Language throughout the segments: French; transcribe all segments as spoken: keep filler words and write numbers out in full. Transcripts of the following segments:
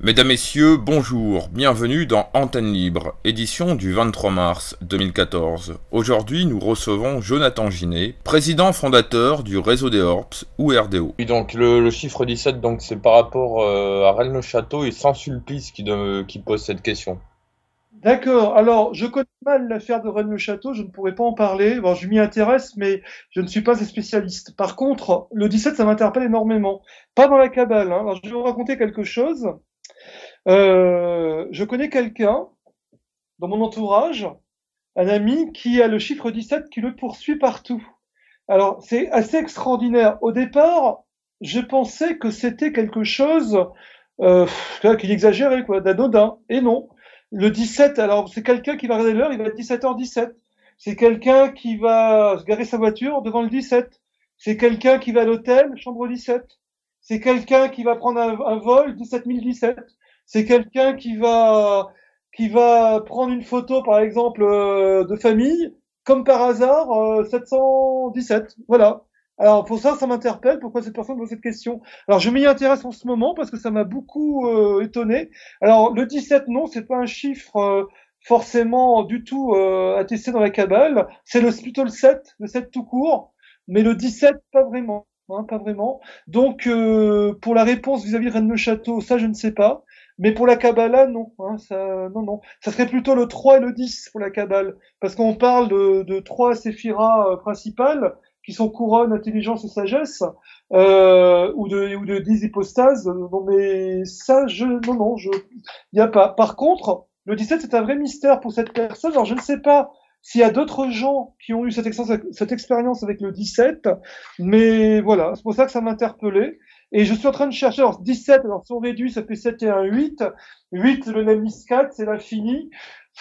Mesdames, Messieurs, bonjour, bienvenue dans Antenne Libre, édition du vingt-trois mars deux mille quatorze. Aujourd'hui, nous recevons Jonathan Ginet, président fondateur du réseau des Orps, ou R D O. Oui, donc le, le chiffre dix-sept, donc c'est par rapport euh, à Rennes-le-Château et Saint-Sulpice qui, de- qui pose cette question. D'accord. Alors, je connais mal l'affaire de Rennes-le-Château, je ne pourrais pas en parler. Bon, je m'y intéresse, mais je ne suis pas un spécialiste. Par contre, le dix-sept, ça m'interpelle énormément. Pas dans la cabale, hein. Alors, je vais vous raconter quelque chose. Euh, je connais quelqu'un dans mon entourage, un ami qui a le chiffre dix-sept qui le poursuit partout. Alors, c'est assez extraordinaire. Au départ, je pensais que c'était quelque chose euh, pff, qu'il exagérait, quoi, d'anodin. Et non. Le dix-sept, alors c'est quelqu'un qui va regarder l'heure, il va être dix-sept heures dix-sept. C'est quelqu'un qui va se garer sa voiture devant le dix-sept. C'est quelqu'un qui va à l'hôtel, chambre dix-sept. C'est quelqu'un qui va prendre un, un vol, dix-sept mille dix-sept. C'est quelqu'un qui va qui va prendre une photo, par exemple, euh, de famille, comme par hasard, euh, sept cent dix-sept. Voilà. Alors pour ça, ça m'interpelle. Pourquoi cette personne pose cette question? Alors je m'y intéresse en ce moment parce que ça m'a beaucoup euh, étonné. Alors le dix-sept, non, c'est pas un chiffre euh, forcément du tout euh, attesté dans la cabale. C'est le plutôt le sept, le sept tout court, mais le dix-sept pas vraiment, hein, pas vraiment. Donc euh, pour la réponse vis-à-vis de Rennes-le-Château, ça je ne sais pas. Mais pour la Kabbalah, non, hein, ça, non, non. Ça serait plutôt le trois et le dix pour la Kabbale. Parce qu'on parle de, de trois séphiras euh, principales, qui sont couronne, intelligence et sagesse, euh, ou de, ou de dix hypostases. Non, mais ça, je, non, non, je, y a pas. Par contre, le dix-sept, c'est un vrai mystère pour cette personne. Alors, je ne sais pas s'il y a d'autres gens qui ont eu cette expérience, cette expérience avec le dix-sept, mais voilà. C'est pour ça que ça m'a interpellé. Et je suis en train de chercher, alors dix-sept, alors si on réduit, ça fait sept et un, huit. huit, le Namis quatre, c'est l'infini.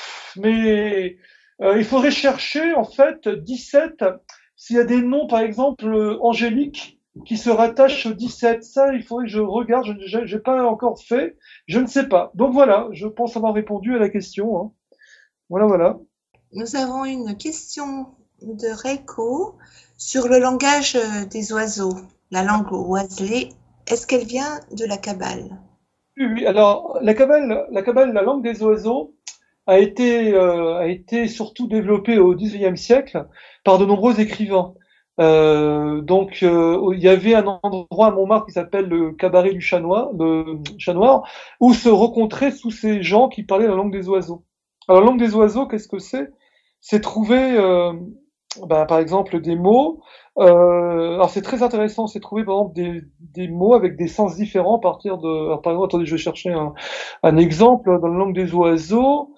Mais euh, il faudrait chercher, en fait, dix-sept, s'il y a des noms, par exemple, euh, angéliques, qui se rattachent au dix-sept. Ça, il faudrait que je regarde, je n'ai pas encore fait, je ne sais pas. Donc voilà, je pense avoir répondu à la question. Hein. Voilà, voilà. Nous avons une question de Reiko sur le langage euh, des oiseaux, la langue oiselée. Est-ce qu'elle vient de la Kabbale? Oui, oui. Alors, la Kabbale, la Kabbale, la langue des oiseaux, a été, euh, a été surtout développée au dix-neuvième siècle par de nombreux écrivains. Euh, donc, euh, il y avait un endroit à Montmartre qui s'appelle le cabaret du Chat Noir, le Chat Noir, où se rencontraient tous ces gens qui parlaient la langue des oiseaux. Alors, la langue des oiseaux, qu'est-ce que c'est? C'est trouver, euh, ben, par exemple, des mots. Euh, alors, c'est très intéressant. C'est trouver, par exemple, des, des mots avec des sens différents à partir de. Alors, par exemple, attendez, je vais chercher un, un exemple dans la langue des oiseaux.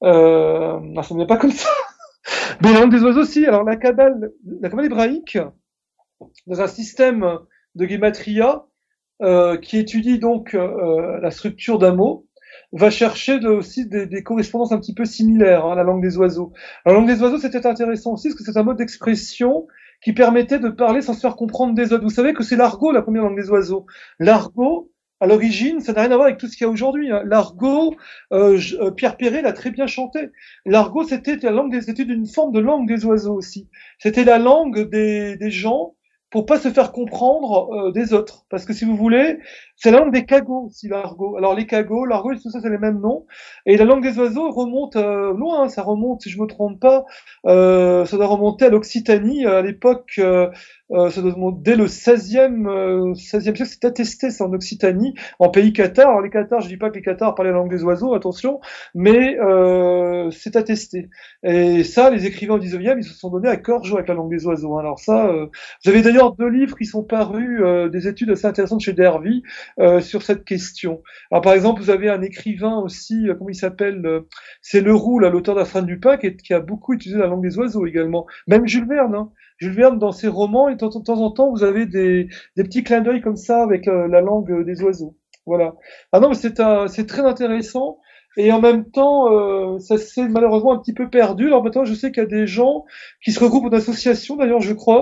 Euh, non, ça ne vient pas comme ça. Mais la langue des oiseaux aussi. Alors la Kabbale, la Kabbale hébraïque, dans un système de gematria euh, qui étudie donc euh, la structure d'un mot, va chercher de, aussi des, des correspondances un petit peu similaires hein, à la langue des oiseaux. La langue des oiseaux, c'était intéressant aussi parce que c'est un mode d'expression qui permettait de parler sans se faire comprendre des autres. Vous savez que c'est l'argot, la première langue des oiseaux. L'argot, à l'origine, ça n'a rien à voir avec tout ce qu'il y a aujourd'hui. Hein. L'argot, euh, euh, Pierre Perret l'a très bien chanté. L'argot, c'était la langue des, c'était une forme de langue des oiseaux aussi. C'était la langue des, des gens pour pas se faire comprendre euh, des autres. Parce que si vous voulez, c'est la langue des cagots aussi, l'argot. Alors les cagots, l'argot, tout ça, c'est les mêmes noms. Et la langue des oiseaux remonte euh, loin, hein, ça remonte, si je me trompe pas, euh, ça doit remonter à l'Occitanie, à l'époque, euh, euh, ça doit remonter dès le seizième, euh, seizième siècle, c'est attesté ça en Occitanie, en pays cathare. Alors les cathares, je dis pas que les cathares parlaient la langue des oiseaux, attention, mais euh, c'est attesté. Et ça, les écrivains au dix-neuvième, ils se sont donnés à cœur joie avec la langue des oiseaux. Hein. Alors ça, euh, vous avez d'ailleurs deux livres qui sont parus, euh, des études assez intéressantes chez Dervy, Euh, sur cette question. Alors par exemple, vous avez un écrivain aussi, euh, comment il s'appelle euh, c'est Leroux, là, l'auteur d'Arsène Lupin, qui, est, qui a beaucoup utilisé la langue des oiseaux également. Même Jules Verne. Hein. Jules Verne, dans ses romans, et de temps, de temps en temps, vous avez des, des petits clins d'œil comme ça avec euh, la langue des oiseaux. Voilà. Ah non, mais c'est un, c'est très intéressant. Et en même temps, euh, ça s'est malheureusement un petit peu perdu. Alors maintenant, je sais qu'il y a des gens qui se regroupent en association, d'ailleurs, je crois,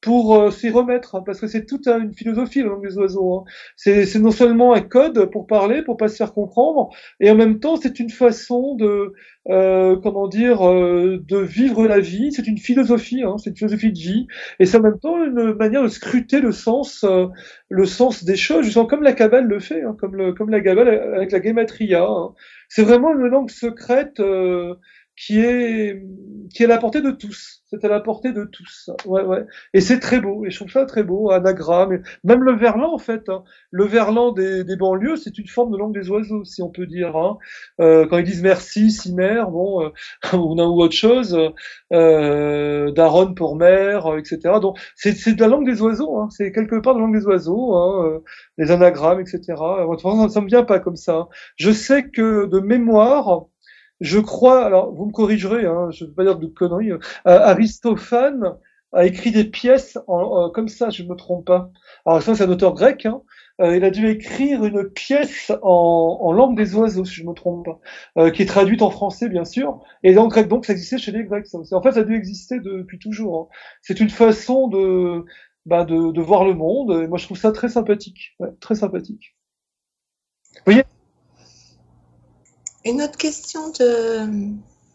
pour euh, s'y remettre, hein, parce que c'est toute une philosophie la langue des oiseaux. Hein. C'est, c'est non seulement un code pour parler, pour pas se faire comprendre, et en même temps c'est une façon de, euh, comment dire, euh, de vivre la vie. C'est une philosophie, hein, c'est une philosophie de vie, et c'est en même temps une manière de scruter le sens, euh, le sens des choses, justement comme la Kabbale le fait, hein, comme le, comme la Kabbale avec la Gematria. Hein. C'est vraiment une langue secrète. Euh, qui est qui est à la portée de tous. C'est à la portée de tous. Ouais, ouais. Et c'est très beau. Et je trouve ça très beau. Anagramme. Et même le verlan, en fait. Hein. Le verlan des, des banlieues, c'est une forme de langue des oiseaux, si on peut dire. Hein. Euh, quand ils disent merci, si mère, bon, euh, ou, ou autre chose, euh, daronne pour mère, euh, et cetera. Donc c'est c'est de la langue des oiseaux. Hein. C'est quelque part de la langue des oiseaux. Hein. Euh, les anagrammes, et cetera. Ça, ça me vient pas comme ça. Hein. Je sais que de mémoire. Je crois, alors vous me corrigerez, hein, je ne veux pas dire de conneries, euh, Aristophane a écrit des pièces en, euh, comme ça, je ne me trompe pas. Alors ça c'est un auteur grec, hein, euh, il a dû écrire une pièce en, en langue des oiseaux, si je ne me trompe pas, euh, qui est traduite en français bien sûr, et en grec, donc ça existait chez les Grecs. Ça. En fait, ça a dû exister depuis toujours. Hein. C'est une façon de, bah, de, de voir le monde, et moi je trouve ça très sympathique, ouais, très sympathique. Vous voyez? Une autre question de,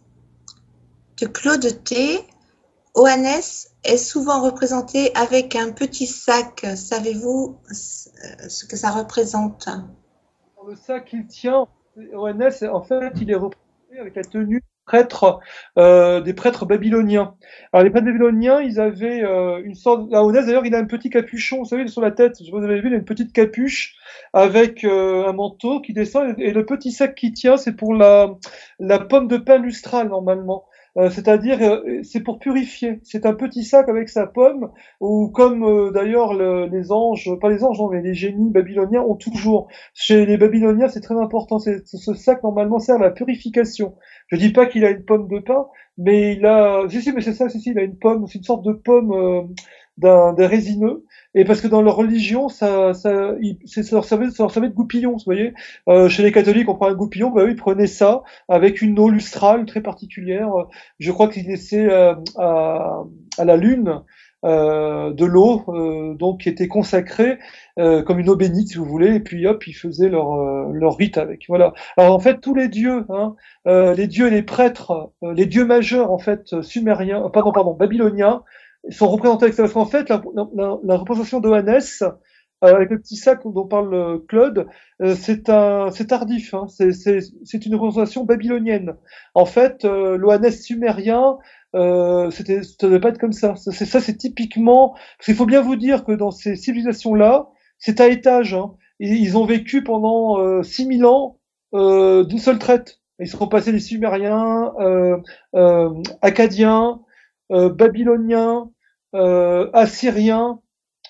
de Claude T. Oannès est souvent représenté avec un petit sac. Savez-vous ce que ça représente? Le sac qu'il tient, Oannès, en fait, il est représenté avec la tenue prêtres, euh, des prêtres babyloniens. Alors les prêtres babyloniens, ils avaient euh, une sorte. À Oannès, d'ailleurs, il a un petit capuchon, vous savez, sur la tête. Je sais pas si vous avez vu, il a une petite capuche avec euh, un manteau qui descend, et le petit sac qui tient, c'est pour la la pomme de pin lustrale normalement. Euh, c'est-à-dire, euh, c'est pour purifier. C'est un petit sac avec sa pomme, ou comme euh, d'ailleurs le, les anges, pas les anges, non, mais les génies babyloniens ont toujours. Chez les Babyloniens, c'est très important. C'est, ce sac normalement sert à la purification. Je dis pas qu'il a une pomme de pin, mais il a. Si si, mais c'est ça. Si si, il a une pomme. C'est une sorte de pomme euh, d'un, d'un résineux. Et parce que dans leur religion, ça, ça, il, c'est, ça leur servait, ça leur servait de goupillon, vous voyez. Euh, chez les catholiques, on prend un goupillon, bah eux, ils prenaient ça avec une eau lustrale très particulière. Je crois qu'ils laissaient euh, à, à la lune euh, de l'eau, euh, donc qui était consacrée euh, comme une eau bénite, si vous voulez. Et puis hop, ils faisaient leur euh, leur rite avec. Voilà. Alors en fait, tous les dieux, hein, euh, les dieux et les prêtres, euh, les dieux majeurs en fait sumériens, euh, pardon, pardon, babyloniens, sont représentés avec ça. Parce qu'en fait, la, la, la représentation d'Oannès, euh, avec le petit sac dont parle euh, Claude, euh, c'est un, c'est tardif. Hein, c'est, c'est, c'est une représentation babylonienne. En fait, euh, l'Oannès sumérien, euh, c'était, ça devait pas être comme ça. Ça, c'est ça, c'est typiquement. Parce qu'il faut bien vous dire que dans ces civilisations-là, c'est à étage. Hein, ils, ils ont vécu pendant euh, six mille ans euh, d'une seule traite. Ils sont passés les Sumériens, euh, euh, Acadiens. Euh, babyloniens, euh, assyriens,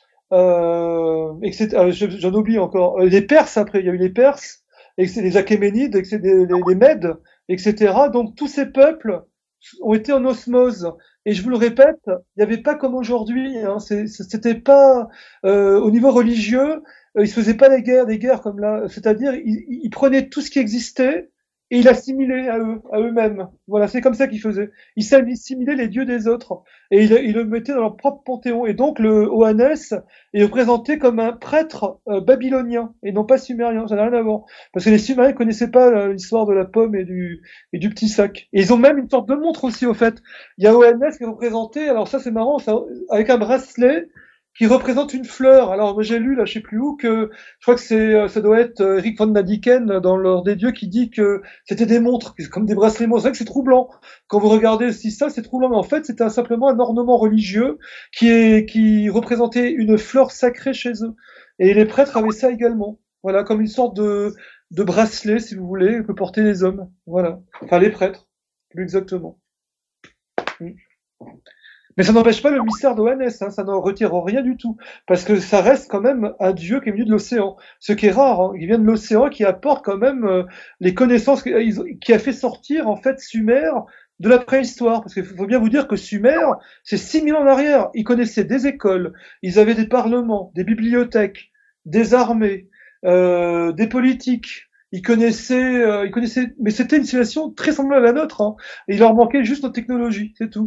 euh, et cetera. J'en oublie encore. Euh, les Perses après, il y a eu les Perses, et c'est les Achéménides, et c'est les, les, les Mèdes, et cetera. Donc tous ces peuples ont été en osmose. Et je vous le répète, il n'y avait pas comme aujourd'hui. Hein, c'est, c'était pas euh, au niveau religieux, euh, ils se faisaient pas des guerres, des guerres comme là. C'est-à-dire, ils, ils prenaient tout ce qui existait. Et il assimilait à eux, à eux-mêmes. Voilà, c'est comme ça qu'ils faisaient. Ils assimilaient les dieux des autres. Et ils il le mettaient dans leur propre panthéon. Et donc, le Oannès est représenté comme un prêtre euh, babylonien, et non pas sumérien. Ça n'a rien à voir. Parce que les Sumériens connaissaient pas euh, l'histoire de la pomme et du, et du petit sac. Et ils ont même une sorte de montre aussi, au fait. Il y a Oannès qui est représenté, alors ça c'est marrant, ça, avec un bracelet qui représente une fleur. Alors moi j'ai lu là, je sais plus où, que je crois que c'est, ça doit être Eric von Daniken dans l'Ordre des Dieux qui dit que c'était des montres, comme des bracelets. C'est vrai que c'est troublant. Quand vous regardez aussi ça, c'est troublant, mais en fait c'était un, simplement un ornement religieux qui est qui représentait une fleur sacrée chez eux. Et les prêtres avaient ça également. Voilà, comme une sorte de de bracelet, si vous voulez, que portaient les hommes. Voilà, enfin les prêtres, plus exactement. Mm. Mais ça n'empêche pas le mystère d'Oannès, hein, ça n'en retire rien du tout, parce que ça reste quand même un dieu qui est venu de l'océan, ce qui est rare, hein, il vient de l'océan, qui apporte quand même euh, les connaissances, qui a fait sortir en fait Sumer de la préhistoire, parce qu'il faut bien vous dire que Sumer, c'est six mille ans en arrière, ils connaissaient des écoles, ils avaient des parlements, des bibliothèques, des armées, euh, des politiques. Ils connaissaient, euh, ils connaissaient, mais c'était une civilisation très semblable à la nôtre, hein, et il leur manquait juste notre technologie, c'est tout.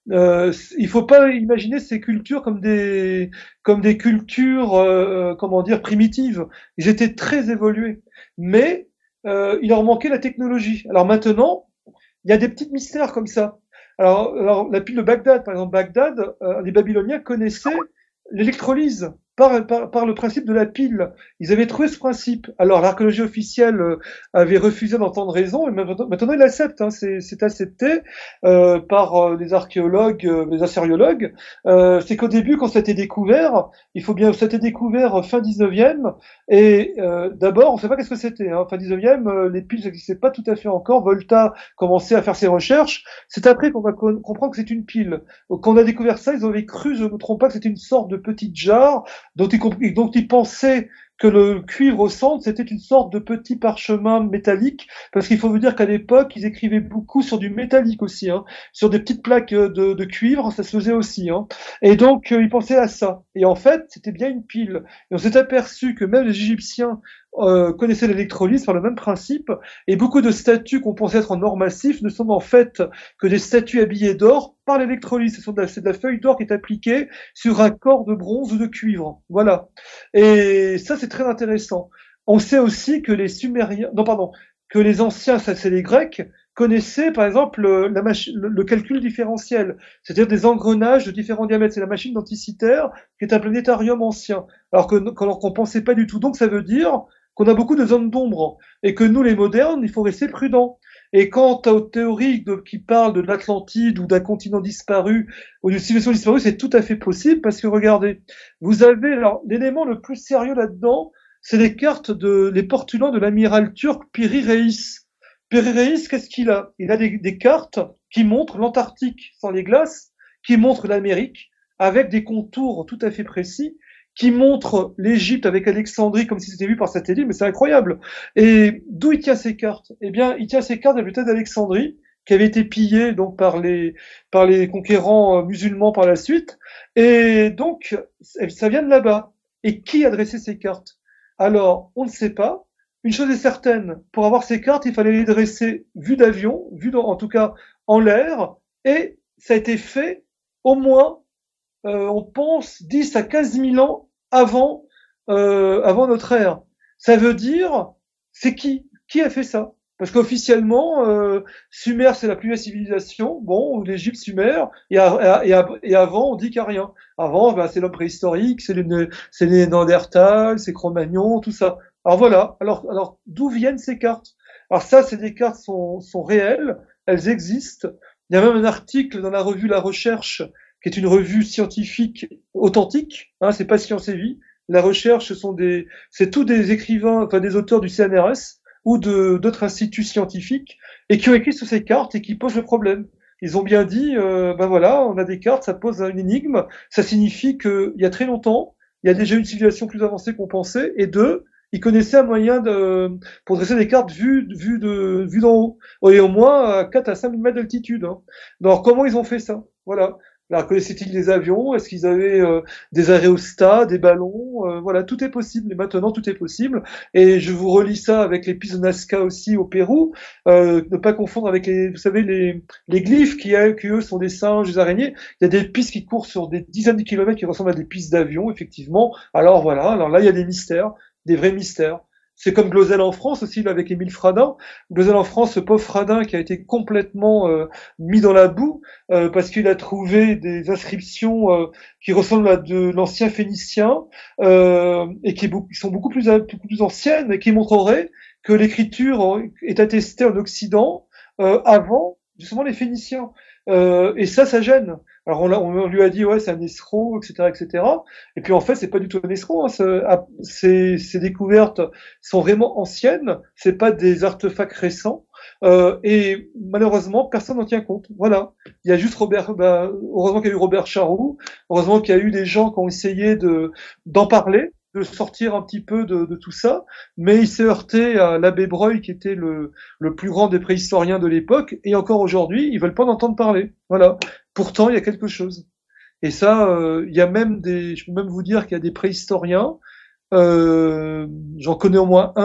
Euh, il faut pas imaginer ces cultures comme des comme des cultures euh, comment dire primitives. Ils étaient très évolués, mais euh, il leur manquait la technologie. Alors maintenant, il y a des petits mystères comme ça. Alors, alors la pile de Bagdad, par exemple, Bagdad, euh, les Babyloniens connaissaient l'électrolyse par, par, par le principe de la pile. Ils avaient trouvé ce principe. Alors l'archéologie officielle euh, avait refusé d'entendre raison, et maintenant, maintenant ils l'acceptent. Hein, c'est, c'est accepté euh, par euh, les archéologues, euh, les assyriologues. Euh, c'est qu'au début, quand ça a été découvert, il faut bien, ça a été découvert fin dix-neuvième, et euh, d'abord, on ne sait pas qu'est-ce que c'était. Hein. Fin dix-neuvième, euh, les piles n'existaient pas tout à fait encore. Volta commençait à faire ses recherches. C'est après qu'on va co- comprendre que c'est une pile. Quand on a découvert ça, ils avaient cru, je ne me trompe pas, que c'était une sorte de petite jarre dont ils, comp- dont ils pensaient que le cuivre au centre, c'était une sorte de petit parchemin métallique, parce qu'il faut vous dire qu'à l'époque, ils écrivaient beaucoup sur du métallique aussi, hein, sur des petites plaques de, de cuivre, ça se faisait aussi. Hein. Et donc, euh, ils pensaient à ça. Et en fait, c'était bien une pile. Et on s'est aperçu que même les Égyptiens euh, connaissaient l'électrolyse par le même principe, et beaucoup de statues qu'on pensait être en or massif ne sont en fait que des statues habillées d'or par l'électrolyse. Ce sont de la, c'est de la feuille d'or qui est appliquée sur un corps de bronze ou de cuivre. Voilà. Et ça, c'est très intéressant. On sait aussi que les Sumériens, non pardon, que les anciens, ça c'est les Grecs, connaissaient par exemple le, la machi- le, le calcul différentiel, c'est-à-dire des engrenages de différents diamètres. C'est la machine denticitaire qui est un planétarium ancien, alors que alors qu'on pensait pas du tout. Donc ça veut dire qu'on a beaucoup de zones d'ombre et que nous, les modernes, il faut rester prudents. Et quant aux théories de, qui parlent de l'Atlantide ou d'un continent disparu ou d'une civilisation disparue, c'est tout à fait possible parce que regardez, vous avez alors l'élément le plus sérieux là-dedans, c'est les cartes de les portulans de l'amiral turc Piri Reis. Piri Reis, qu'est-ce qu'il a? Il a des, des cartes qui montrent l'Antarctique sans les glaces, qui montrent l'Amérique avec des contours tout à fait précis, qui montrent l'Égypte avec Alexandrie comme si c'était vu par satellite, mais c'est incroyable. Et d'où il tient ces cartes? Eh bien, il tient ces cartes de la bataille d'Alexandrie, qui avait été pillée donc par les par les conquérants musulmans par la suite. Et donc, ça vient de là-bas. Et qui a dressé ces cartes? Alors, on ne sait pas. Une chose est certaine, pour avoir ces cartes, il fallait les dresser vues d'avion, vues dans, en tout cas en l'air, et ça a été fait au moins, euh, on pense, dix à quinze mille ans avant, euh, avant notre ère. Ça veut dire, c'est qui? Qui a fait ça? Parce qu'officiellement, euh, Sumer, c'est la plus vieille civilisation, bon, ou l'Égypte Sumer, et, à, et, à, et avant, on dit qu'il n'y a rien. Avant, ben, c'est l'homme préhistorique, c'est les, c'est les Néandertals, c'est Cro-Magnon, tout ça. Alors voilà, alors, alors d'où viennent ces cartes? Alors ça, c'est des cartes sont, sont réelles, elles existent. Il y a même un article dans la revue La Recherche, qui est une revue scientifique authentique, hein, c'est pas Science et Vie. La recherche, ce sont des, c'est tous des écrivains, enfin des auteurs du C N R S ou de d'autres instituts scientifiques et qui ont écrit sur ces cartes et qui posent le problème. Ils ont bien dit, euh, ben voilà, on a des cartes, ça pose une énigme, ça signifie qu'il y a très longtemps, il y a déjà une civilisation plus avancée qu'on pensait, et deux, ils connaissaient un moyen de, pour dresser des cartes vues, vues de, vues d'en haut, et au moins à quatre à cinq mille mètres d'altitude. Hein. Alors comment ils ont fait ça? Voilà. Alors, connaissaient-ils des avions? Est-ce qu'ils avaient euh, des aérostats, des ballons? euh, Voilà, tout est possible. Et maintenant, tout est possible. Et je vous relis ça avec les pistes de Nazca aussi au Pérou. Euh, ne pas confondre avec les, vous savez, les, les glyphes qui, qui eux sont des singes, des araignées. Il y a des pistes qui courent sur des dizaines de kilomètres qui ressemblent à des pistes d'avion, effectivement. Alors voilà. Alors là, il y a des mystères, des vrais mystères. C'est comme Glosel en France aussi, là, avec Émile Fradin. Glosel en France, ce pauvre Fradin qui a été complètement euh, mis dans la boue euh, parce qu'il a trouvé des inscriptions euh, qui ressemblent à de l'ancien phénicien euh, et qui, est beaucoup, qui sont beaucoup plus, beaucoup plus anciennes et qui montreraient que l'écriture est attestée en Occident euh, avant justement les Phéniciens. Euh, et ça, ça gêne. Alors on, on lui a dit ouais c'est un escroc, et cetera, et cetera. Et puis en fait c'est pas du tout un escroc. Hein. Ces, ces découvertes sont vraiment anciennes. C'est pas des artefacts récents. Euh, et malheureusement personne n'en tient compte. Voilà. Il y a juste Robert. Bah, heureusement qu'il y a eu Robert Charroux. Heureusement qu'il y a eu des gens qui ont essayé de d'en parler, de sortir un petit peu de, de tout ça, mais il s'est heurté à l'abbé Breuil qui était le, le plus grand des préhistoriens de l'époque, et encore aujourd'hui, ils veulent pas en entendre parler. Voilà. Pourtant, il y a quelque chose. Et ça, euh, il y a même des, je peux même vous dire qu'il y a des préhistoriens, euh, j'en connais au moins un,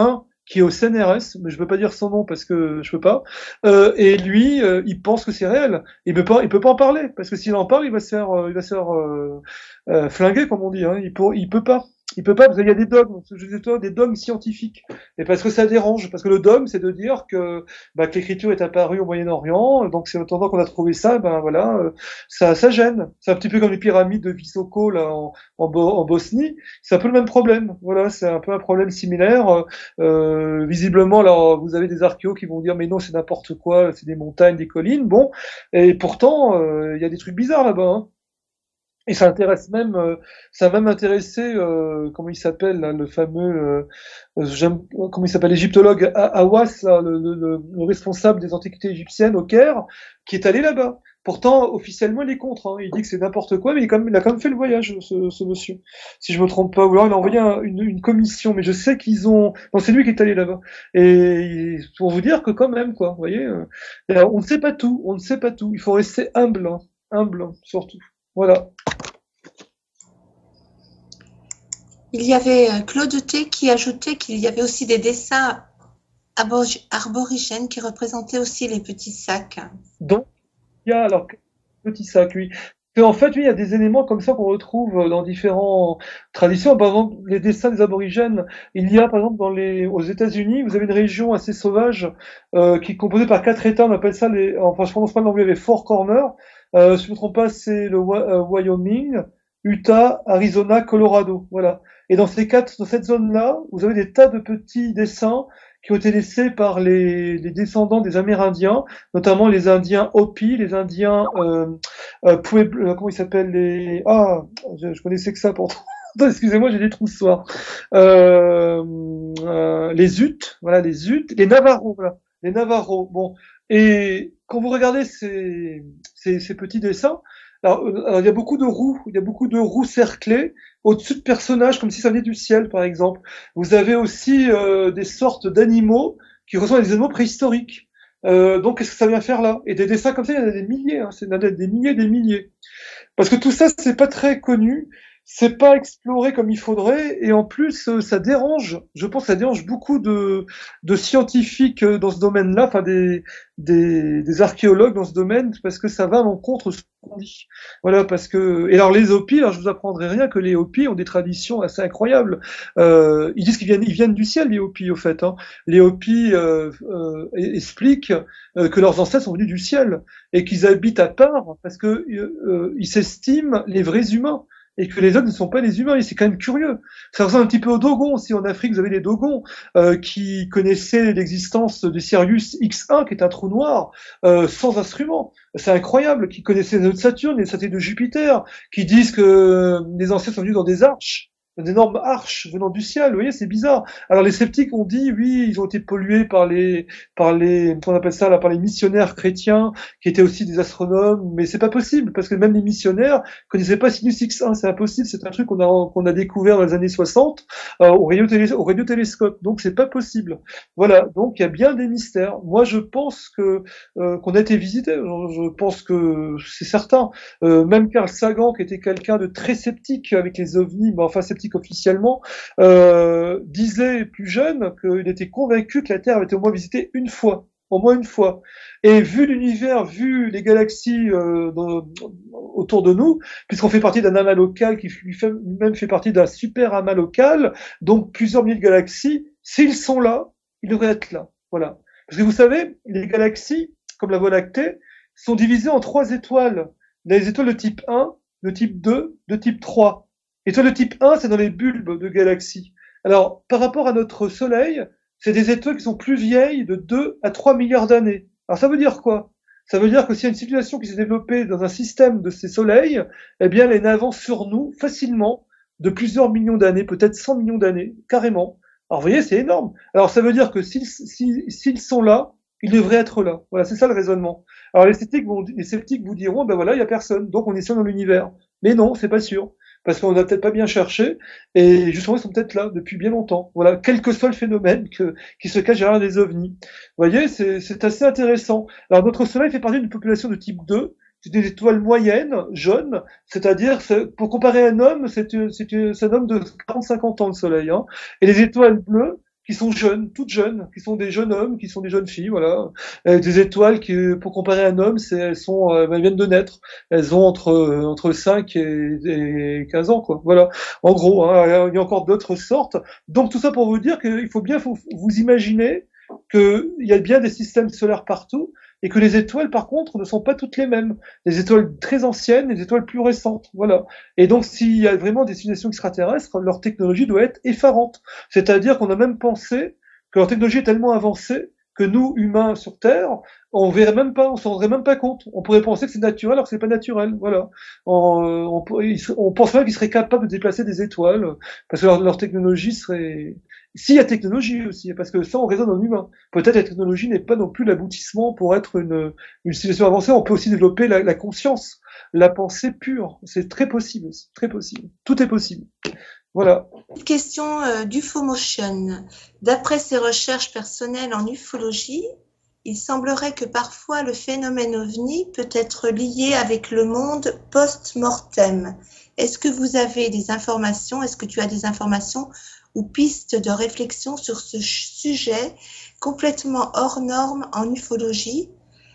qui est au C N R S, mais je peux pas dire son nom parce que je peux pas. Euh, et lui, euh, il pense que c'est réel. Il peut pas, il peut pas en parler parce que s'il en parle, il va se faire, euh, il va se faire euh, euh, flinguer, comme on dit. Hein. Il peut, il peut pas. Il peut pas parce qu'il y a des dogmes, je disais toi, des dogmes scientifiques. Et parce que ça dérange, parce que le dogme, c'est de dire que, bah, que l'écriture est apparue au Moyen-Orient, donc c'est attendant qu'on a trouvé ça, ben voilà, euh, ça, ça gêne. C'est un petit peu comme les pyramides de Visoko là en, en, Bo- en Bosnie. C'est un peu le même problème. Voilà, c'est un peu un problème similaire. Euh, visiblement, alors vous avez des archéos qui vont dire mais non, c'est n'importe quoi, c'est des montagnes, des collines. Bon, et pourtant, euh, il y a des trucs bizarres là-bas. Hein. Et ça intéresse même, euh, ça a même intéressé, euh, comment il s'appelle, là, le fameux, euh, euh, j'aime- comment il s'appelle, l'égyptologue A- Hawass, là, le, le- le- le responsable des antiquités égyptiennes au Caire, qui est allé là-bas. Pourtant, officiellement, il est contre. Hein. Il dit que c'est n'importe quoi, mais il, est quand même, il a quand même fait le voyage, ce, ce monsieur. Si je me trompe pas, ou alors il a envoyé un- une, une commission, mais je sais qu'ils ont. Non, c'est lui qui est allé là-bas. Et pour vous dire que quand même, quoi, vous voyez, euh, alors, on ne sait pas tout, on ne sait pas tout. Il faut rester humble, hein, humble surtout. Voilà. Il y avait euh, Claude T qui ajoutait qu'il y avait aussi des dessins abor- aborigènes qui représentaient aussi les petits sacs. Donc, il y a alors petit sac, oui. Et en fait, oui, il y a des éléments comme ça qu'on retrouve dans différentes traditions. Par exemple, les dessins des aborigènes. Il y a, par exemple, dans les, aux États-Unis, vous avez une région assez sauvage euh, qui est composée par quatre États. On appelle ça les, enfin, je prononce pas l'anglais, les Four Corners. Euh, si je ne me trompe pas, c'est le Wa- euh, Wyoming, Utah, Arizona, Colorado. Voilà. Et dans ces quatre, dans cette zone-là, vous avez des tas de petits dessins qui ont été laissés par les, les descendants des Amérindiens, notamment les Indiens Hopi, les Indiens euh, euh, Pueblo, euh, comment ils s'appellent les ah je, je connaissais que ça pourtant. Excusez-moi, j'ai des trous ce soir. Euh, euh, les Utes, voilà les Utes, les Navajos, voilà les Navajos. Bon, et quand vous regardez ces ces, ces petits dessins, alors, euh, alors, il y a beaucoup de roues, il y a beaucoup de roues cerclées au-dessus de personnages comme si ça venait du ciel, par exemple. Vous avez aussi euh, des sortes d'animaux qui ressemblent à des animaux préhistoriques. Euh, donc, qu'est-ce que ça vient faire là? Et des dessins comme ça, il y en a des milliers, hein, c'est il y en a des milliers, des milliers. Parce que tout ça, c'est pas très connu, c'est pas exploré comme il faudrait, et en plus, euh, ça dérange. Je pense que ça dérange beaucoup de, de scientifiques euh, dans ce domaine-là, enfin des, des, des archéologues dans ce domaine, parce que ça va à l'encontre de ce qu'on dit. Voilà, parce que et alors les Hopis, alors je vous apprendrai rien que les Hopis ont des traditions assez incroyables. Euh, ils disent qu'ils viennent, ils viennent du ciel, les Hopis, au fait. Hein. Les Hopis euh, euh, expliquent euh, que leurs ancêtres sont venus du ciel et qu'ils habitent à part parce que euh, ils s'estiment les vrais humains et que les autres ne sont pas les humains. Et c'est quand même curieux. Ça ressemble un petit peu aux Dogons. Si en Afrique vous avez les Dogons euh, qui connaissaient l'existence de Sirius X un, qui est un trou noir euh, sans instrument. C'est incroyable. Qui connaissaient les nœuds de Saturne, les satellites de Jupiter, qui disent que les ancêtres sont venus dans des arches. D'énormes arches venant du ciel, vous voyez, c'est bizarre. Alors les sceptiques ont dit, oui, ils ont été pollués par les, par les, qu'on appelle ça là, par les missionnaires chrétiens, qui étaient aussi des astronomes, mais c'est pas possible, parce que même les missionnaires connaissaient pas Sinus X un, c'est impossible, c'est un truc qu'on a, qu'on a découvert dans les années soixante, euh, au radiotélé, au radiotélescope, donc c'est pas possible. Voilà, donc il y a bien des mystères. Moi, je pense que, euh, qu'on a été visité, je pense que c'est certain. Euh, même Carl Sagan, qui était quelqu'un de très sceptique avec les ovnis, mais enfin sceptique officiellement, euh, disait plus jeune qu'il était convaincu que la Terre avait été au moins visitée une fois, au moins une fois. Et vu l'univers, vu les galaxies euh, dans, autour de nous, puisqu'on fait partie d'un amas local qui lui-même fait partie d'un super amas local, donc plusieurs milliers de galaxies, s'ils sont là, ils devraient être là. Voilà. Parce que vous savez, les galaxies, comme la Voie lactée, sont divisées en trois étoiles. Les étoiles de type un, de type deux, de type trois. Étoiles de type un, c'est dans les bulbes de galaxies. Alors, par rapport à notre Soleil, c'est des étoiles qui sont plus vieilles de deux à trois milliards d'années. Alors, ça veut dire quoi? Ça veut dire que s'il y a une civilisation qui s'est développée dans un système de ces soleils, eh bien, elle est en avance sur nous facilement de plusieurs millions d'années, peut-être cent millions d'années, carrément. Alors, vous voyez, c'est énorme. Alors, ça veut dire que s'ils, s'ils, s'ils sont là, ils devraient être là. Voilà, c'est ça le raisonnement. Alors, les sceptiques, vont, les sceptiques vous diront, ben voilà, il y a personne, donc on est seul dans l'univers. Mais non, c'est pas sûr. Parce qu'on n'a peut-être pas bien cherché, et justement ils sont peut-être là depuis bien longtemps. Voilà, quel que soit le phénomène que, qui se cache derrière des ovnis. Vous voyez, c'est, c'est assez intéressant. Alors notre Soleil fait partie d'une population de type deux, c'est des étoiles moyennes, jeunes, c'est-à-dire, c'est, pour comparer un homme, c'est, c'est, c'est un homme de quarante à cinquante ans le Soleil. Hein. Et les étoiles bleues, qui sont jeunes, toutes jeunes, qui sont des jeunes hommes, qui sont des jeunes filles, voilà. Euh, des étoiles qui, pour comparer à un homme, c'est, elles sont, euh, elles viennent de naître. Elles ont entre, euh, entre cinq et, et quinze ans, quoi. Voilà. En gros, hein, il y a encore d'autres sortes. Donc, tout ça pour vous dire qu'il faut bien faut, vous imaginer qu'il y a bien des systèmes solaires partout et que les étoiles, par contre, ne sont pas toutes les mêmes. Les étoiles très anciennes, les étoiles plus récentes, voilà. Et donc, s'il y a vraiment des civilisations extraterrestres, leur technologie doit être effarante. C'est-à-dire qu'on a même pensé que leur technologie est tellement avancée que nous, humains sur Terre, on verrait même pas, on s'en rendrait même pas compte. On pourrait penser que c'est naturel alors que c'est pas naturel, voilà. On, on, on pense même qu'ils seraient capables de déplacer des étoiles parce que leur, leur technologie serait... S'il y a technologie aussi, parce que ça, on raisonne en humain. Peut-être la technologie n'est pas non plus l'aboutissement pour être une, une civilisation avancée. On peut aussi développer la, la conscience, la pensée pure. C'est très possible, c'est très possible. Tout est possible. Voilà. Une question euh, d'UFOmotion. D'après ses recherches personnelles en ufologie, il semblerait que parfois le phénomène ovni peut être lié avec le monde post-mortem. Est-ce que vous avez des informations, est-ce que tu as des informations ou pistes de réflexion sur ce sujet complètement hors norme en ufologie,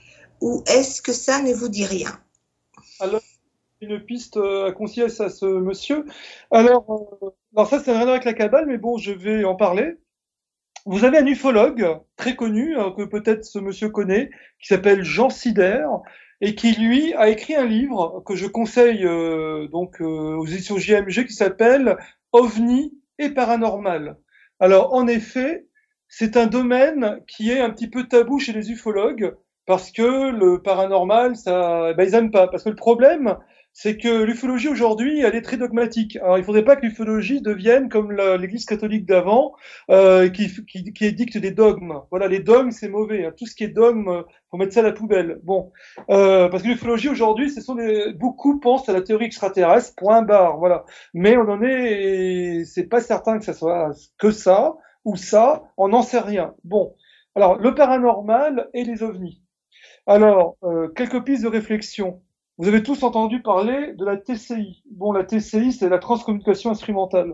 ou est-ce que ça ne vous dit rien? Alors, une piste à conseiller à ce monsieur. Alors, euh, alors ça, c'est rien avec la cabale, mais bon, je vais en parler. Vous avez un ufologue très connu, hein, que peut-être ce monsieur connaît, qui s'appelle Jean Sider, et qui, lui, a écrit un livre que je conseille euh, donc euh, aux éditions J M G, qui s'appelle OVNI et paranormal. Alors, en effet, c'est un domaine qui est un petit peu tabou chez les ufologues, parce que le paranormal, ça, ben, ils aiment pas. Parce que le problème, c'est que l'ufologie aujourd'hui, elle est très dogmatique. Alors, il faudrait pas que l'ufologie devienne comme la, l'Église catholique d'avant, euh, qui, qui, qui édicte des dogmes. Voilà, les dogmes, c'est mauvais. Hein. Tout ce qui est dogme, faut mettre ça à la poubelle. Bon, euh, parce que l'ufologie aujourd'hui, ce sont des, beaucoup pensent à la théorie extraterrestre. Point barre. Voilà. Mais on en est, c'est pas certain que ça soit que ça ou ça. On n'en sait rien. Bon. Alors, le paranormal et les ovnis. Alors, euh, quelques pistes de réflexion. Vous avez tous entendu parler de la T C I. Bon, la T C I, c'est la transcommunication instrumentale.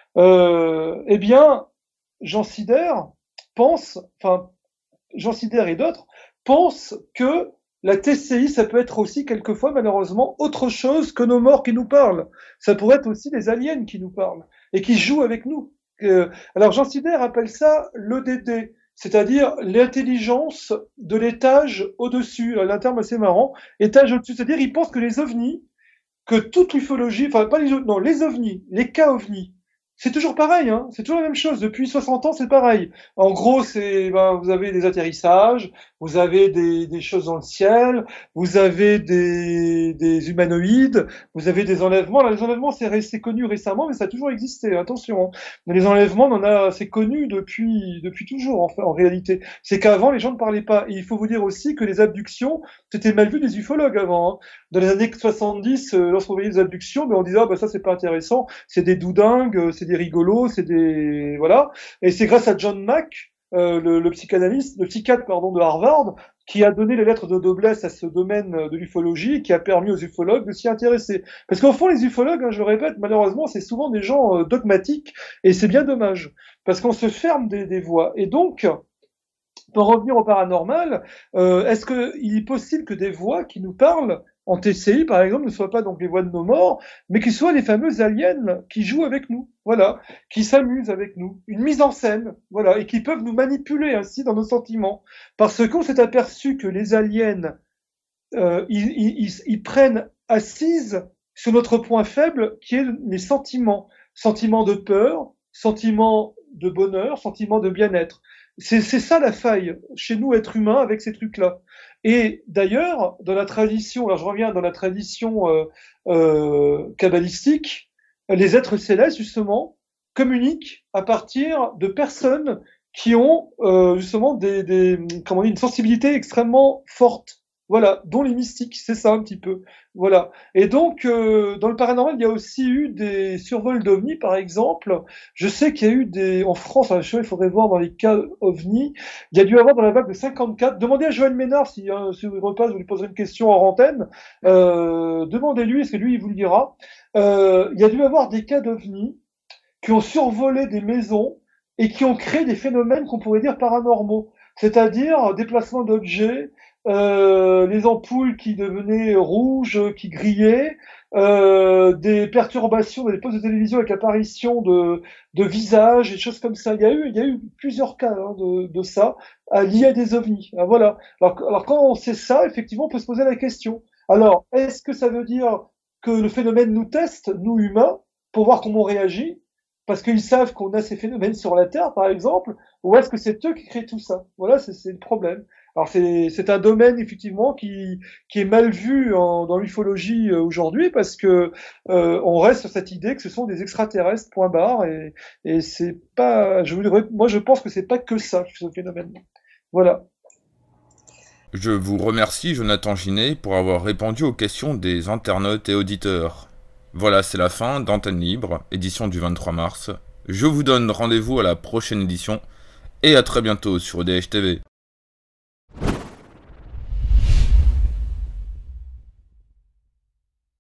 Euh, eh bien, Jean Sider pense, enfin, Jean Sider et d'autres pensent que la T C I, ça peut être aussi quelquefois, malheureusement, autre chose que nos morts qui nous parlent. Ça pourrait être aussi des aliens qui nous parlent et qui jouent avec nous. Euh, alors, Jean Sider appelle ça l'E D D. C'est-à-dire l'intelligence de l'étage au-dessus. Un terme assez marrant. Étage au-dessus, c'est-à-dire il pense que les ovnis, que toute l'ufologie, enfin pas les non, les ovnis, les cas ovnis, c'est toujours pareil, hein. C'est toujours la même chose. Depuis soixante ans, c'est pareil. En gros, c'est, ben, vous avez des atterrissages, vous avez des, des choses dans le ciel, vous avez des, des humanoïdes, vous avez des enlèvements. Là, les enlèvements, c'est, c'est connu récemment, mais ça a toujours existé. Attention. Mais les enlèvements, on en a, c'est connu depuis, depuis toujours, en fait, en réalité. C'est qu'avant, les gens ne parlaient pas. Et il faut vous dire aussi que les abductions, c'était mal vu des ufologues avant, hein. Dans les années soixante-dix, euh, lorsqu'on voyait des abductions, ben, on disait, ah, ben, ça, c'est pas intéressant. C'est des doudingues, c'est des rigolos, c'est des, voilà. Et c'est grâce à John Mack, euh, le, le psychanalyste, le psychiatre, pardon, de Harvard, qui a donné les lettres de noblesse à ce domaine de l'ufologie, qui a permis aux ufologues de s'y intéresser. Parce qu'au fond, les ufologues, hein, je le répète, malheureusement, c'est souvent des gens euh, dogmatiques, et c'est bien dommage, parce qu'on se ferme des, des voies. Et donc, pour revenir au paranormal, euh, est-ce qu'il est possible que des voix qui nous parlent en T C I, par exemple, ne soient pas donc les voix de nos morts, mais qui soient les fameux aliens qui jouent avec nous, voilà, qui s'amusent avec nous, une mise en scène, voilà, et qui peuvent nous manipuler ainsi dans nos sentiments, parce qu'on s'est aperçu que les aliens, euh, ils, ils, ils prennent assise sur notre point faible, qui est les sentiments, sentiments de peur, sentiments de bonheur, sentiments de bien-être. C'est, c'est ça la faille chez nous, êtres humains, avec ces trucs-là. Et d'ailleurs, dans la tradition, alors je reviens dans la tradition euh, euh, kabbalistique, les êtres célestes, justement, communiquent à partir de personnes qui ont euh, justement des, des, comment on dit, une sensibilité extrêmement forte. Voilà, dont les mystiques, c'est ça un petit peu. Voilà. Et donc, euh, dans le paranormal, il y a aussi eu des survols d'ovnis, par exemple. Je sais qu'il y a eu des, en France, hein, je sais, il faudrait voir dans les cas ovnis, il y a dû avoir dans la vague de cinquante-quatre. Demandez à Joël Ménard si, hein, si vous repasse, vous lui poserez une question en antenne. Euh, demandez-lui, est-ce que lui, il vous le dira. Euh, il y a dû avoir des cas d'ovnis qui ont survolé des maisons et qui ont créé des phénomènes qu'on pourrait dire paranormaux, c'est-à-dire déplacement d'objets, euh, les ampoules qui devenaient rouges, qui grillaient, euh, des perturbations dans les postes de télévision avec l'apparition de, de visages et des choses comme ça. Il y a eu, il y a eu plusieurs cas hein, de, de ça à, liés à des ovnis. Ah, voilà. Alors, alors quand on sait ça, effectivement, on peut se poser la question. Alors, est-ce que ça veut dire que le phénomène nous teste, nous humains, pour voir comment on réagit, parce qu'ils savent qu'on a ces phénomènes sur la Terre, par exemple, ou est-ce que c'est eux qui créent tout ça? Voilà, c'est, c'est le problème. Alors c'est, c'est un domaine effectivement qui, qui est mal vu en, dans l'ufologie euh, aujourd'hui, parce que euh, on reste sur cette idée que ce sont des extraterrestres, point barre, et, et c'est pas, je voudrais, moi je pense que c'est pas que ça, ce phénomène. Voilà. Je vous remercie, Jonathan Ginet, pour avoir répondu aux questions des internautes et auditeurs. Voilà, c'est la fin d'Antenne Libre, édition du vingt-trois mars. Je vous donne rendez-vous à la prochaine édition, et à très bientôt sur E D H T V.